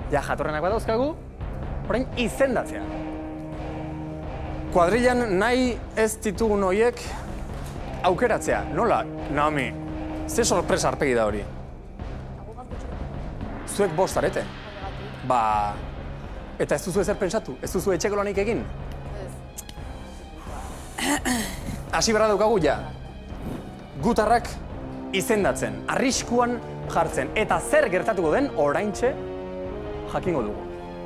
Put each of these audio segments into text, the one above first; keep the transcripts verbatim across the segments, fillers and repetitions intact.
Ja jatorrenak badauzkagu, orain izendatzea. Kuadrillan nahi ez ditugun horiek aukeratzea. Nola, Naomi? Ze sorpresa arpegi da hori? Zuek bost arete? Ba... Eta ez duzu ezer pentsatu? Ez duzu etxeko lanik egin? Hasi berra daukagu ja. Gutarrak izendatzen, arriskuan jartzen. Eta zer gertatuko den oraintxe jakingo dugu.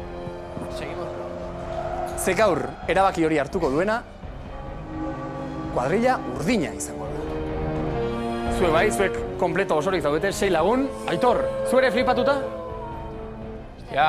Ze gaur erabaki hori hartuko duena, kuadrilla urdina izango da. Zue bai, zuek kompleto osorik zaudete, sei lagun. Aitor, zu ere flipatuta? Ja.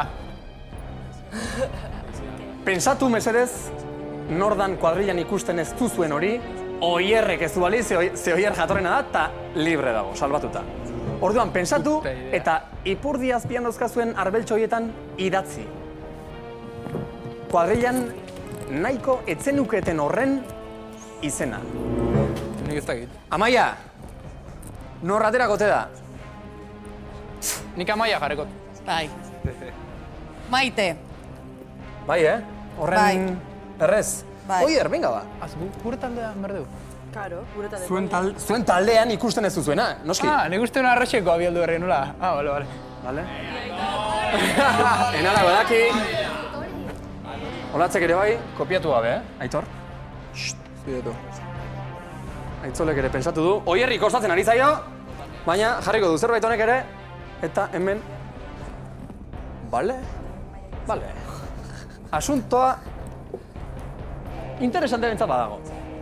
Pensatu mesedez, nordan kuadrillan ikusten ez duzuen hori, oierrek ez du bali, ze oier jatorrena da, eta libre dago, salbatuta. Orduan, pensatu eta ipurdi azpian dauzkazuen arbeltxo horietan idatzi. Kuadrillan nahiko etzenuketen horren izena. Nik ez dakit. Amaia, norratera gote da? Nik Amaia jarrekot. Bai. Maite. Bai, eh? Horren errez. Oier, venga ba. Az, gure taldean berdeu. Karo, gure taldean. Zuen, tal, zuen taldean ikusten ez duzuena, noski? Ah, nik uste una arrexeko abialdu herri nula. Ah, bale, bale. Bale? Enara, badaki. Olatzek ere bai, kopiatu gabe, eh? Aitor? Xxt, zudetu. Aitzolek ere pensatu du. Oierri kostatzen ari zaio, baina jarriko du zerbait honek ere, eta hemen... Bale? Bale. Asuntoa... interesante bentzat badago.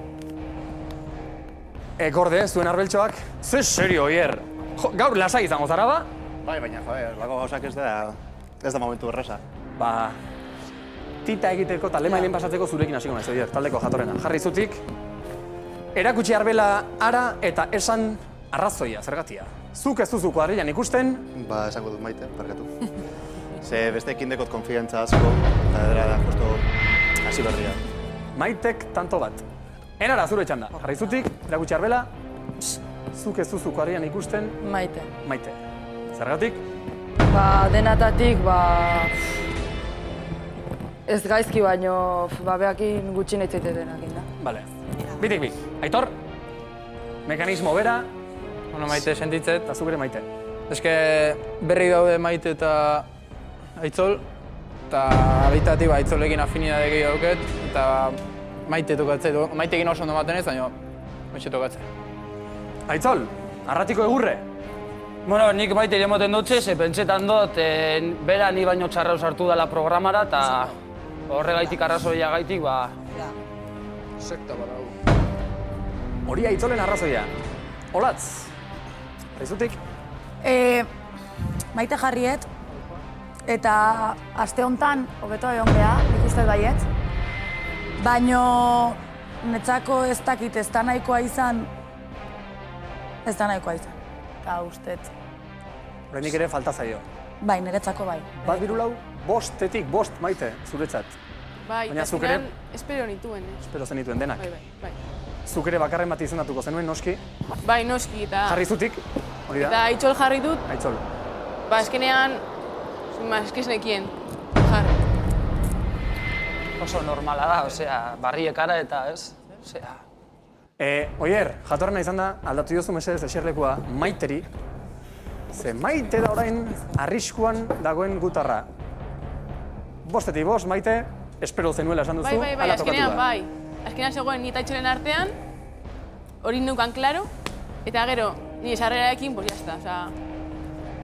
Ekorde, zuen arbeltxoak, ze serio, Oier. Jo, gaur lasai izango zara ba? Bai, baina, joder, lako gauzak ez da... ez da momentu erresa. Ba... tita egiteko eta lemailen pasatzeko zurekin hasiko naiz, Oier, taldeko jatorrena. Jarri zutik, erakutsi arbela ara eta esan arrazoia, zergatia. Zuk ez duzu kuadrillan ikusten... Ba, esango dut Maite, parkatu. Ze besteekin dekot konfiantza asko, eta edera da, justo, hasi berria. Maitek tanto bat. Enara, zure txanda. Jarri zutik, erakutsi arbela, zuk ez duzu kuadrillan ikusten... Maite. Maite. Zergatik? Ba, denatatik, ba... ez gaizki baino, ba, behakin gutxi nahi zaitetenakin da. Bale. Bitik bi. Aitor, mekanismo bera... Bueno, Maite sentitzet. Eta zuk ere Maite. Eske berri daude Maite eta Aitzol, eta abitatik ba, Aitzolekin afinidade gehiago dauket, eta Maite tokatzea. Maitekin oso ondo maten ez, baina Maite tokatzea. Aitzol, arratiko egurre? Bueno, nik Maite iramoten dutxe, ze pentsetan dut, e, bera ni baino txarra sartu dela programara, eta horregaitik arrazoia gaitik, ba... Sekta barau. Hori Aitzolen arrazoia. Olatz, haizutik? E, maite jarriet, eta aste hontan hobeto egon beha, nik uste baiet. Baino, netzako ez dakit ez da nahikoa izan, ez da nahikoa izan. Eta ustet. Horrenik ere falta zaio. Bai, niretzako bai. Bat birulau, bostetik bost Maite, zuretzat. Bai, baina eta zuk ere... espero nituen, eh? Espero zenituen denak. Bai, bai, bai. Zuk ere bakarren bat izendatuko zenuen, noski? Bai, noski, eta... Jarri zutik, hori da? Eta Aitzol jarri dut. Aitzol. Ba, eskenean, ma, eskiz nekien, jarri. Oso normala da, osea, barriekara eta ez, osea... E, Oier, jatorrena izan da, aldatu diozu mesedez eserlekua Maiteri, ze Maite da orain arriskuan dagoen gutarra. Bostetik bost, Maite, espero zenuela esan duzu, bai, bai, bai, hala tokatu azkenean, da. bai. Azkenean zegoen ni eta Aitzolen artean, hori neukan klaro, eta gero, ni esarreraekin, pues jazta, osea...